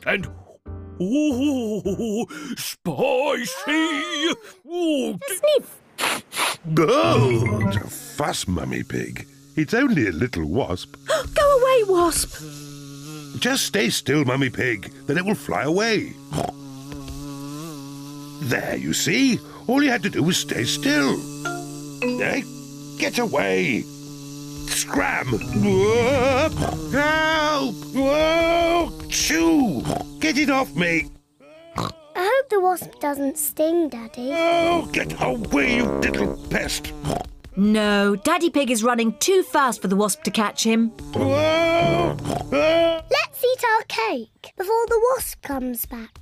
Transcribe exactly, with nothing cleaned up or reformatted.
and ooh, spicy. Ooh, Sniff. Don't fuss, Mummy Pig. It's only a little wasp. Go away, wasp. Just stay still, Mummy Pig, then it will fly away. There, you see? All you had to do was stay still. Eh? Get away! Scram! Help! Whoa! Shoo! Get it off me! I hope the wasp doesn't sting, Daddy. Oh, get away, you little pest! No, Daddy Pig is running too fast for the wasp to catch him. Whoa! Let's eat our cake before the wasp comes back.